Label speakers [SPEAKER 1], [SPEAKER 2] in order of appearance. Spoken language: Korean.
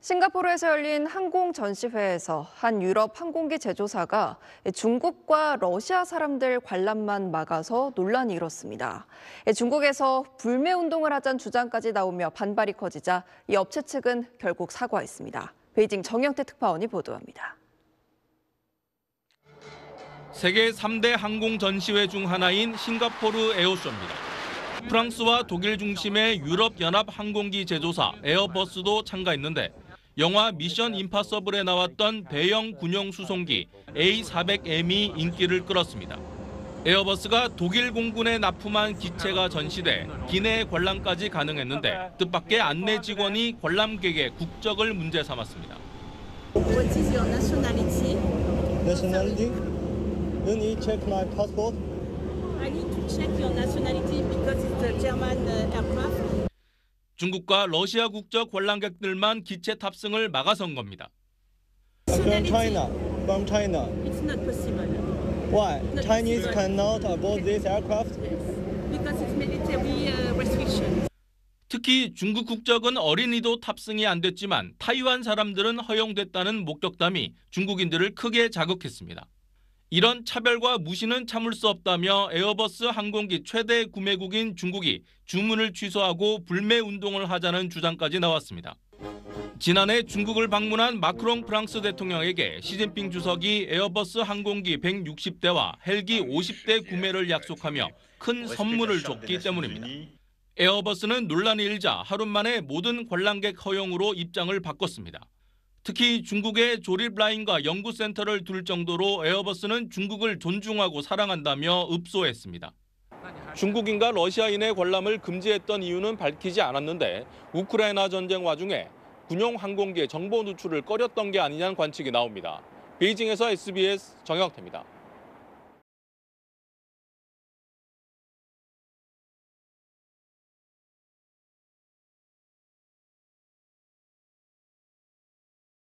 [SPEAKER 1] 싱가포르에서 열린 항공 전시회에서 한 유럽 항공기 제조사가 중국과 러시아 사람들 관람만 막아서 논란이 일었습니다. 중국에서 불매 운동을 하자는 주장까지 나오며 반발이 커지자 이 업체 측은 결국 사과했습니다. 베이징 정영태 특파원이 보도합니다.
[SPEAKER 2] 세계 3대 항공 전시회 중 하나인 싱가포르 에어쇼입니다. 프랑스와 독일 중심의 유럽 연합 항공기 제조사 에어버스도 참가했는데 영화 미션 임파서블에 나왔던 대형 군용 수송기 A400M이 인기를 끌었습니다. 에어버스가 독일 공군에 납품한 기체가 전시돼 기내 관람까지 가능했는데 뜻밖의 안내 직원이 관람객의 국적을 문제 삼았습니다.
[SPEAKER 3] What is your nationality?
[SPEAKER 4] Nationality? You need to check my passport.
[SPEAKER 3] I need to check your nationality because it's a German aircraft.
[SPEAKER 2] 중국과 러시아 국적 관람객들만 기체 탑승을 막아선 겁니다.
[SPEAKER 4] From China. From China.
[SPEAKER 3] It's not possible.
[SPEAKER 4] Why?
[SPEAKER 3] Not
[SPEAKER 4] Chinese
[SPEAKER 3] possible.
[SPEAKER 4] cannot aboard this aircraft?
[SPEAKER 3] Yes, because it's military restriction.
[SPEAKER 2] 특히 중국 국적은 어린이도 탑승이 안 됐지만 타이완 사람들은 허용됐다는 목격담이 중국인들을 크게 자극했습니다. 이런 차별과 무시는 참을 수 없다며 에어버스 항공기 최대 구매국인 중국이 주문을 취소하고 불매 운동을 하자는 주장까지 나왔습니다. 지난해 중국을 방문한 마크롱 프랑스 대통령에게 시진핑 주석이 에어버스 항공기 160대와 헬기 50대 구매를 약속하며 큰 선물을 줬기 때문입니다. 에어버스는 논란이 일자 하루 만에 모든 관람객 허용으로 입장을 바꿨습니다. 특히 중국의 조립 라인과 연구센터를 둘 정도로 에어버스는 중국을 존중하고 사랑한다며 읍소했습니다. 중국인과 러시아인의 관람을 금지했던 이유는 밝히지 않았는데 우크라이나 전쟁 와중에 군용 항공기의 정보 누출을 꺼렸던 게 아니냐는 관측이 나옵니다. 베이징에서 SBS 정영태입니다.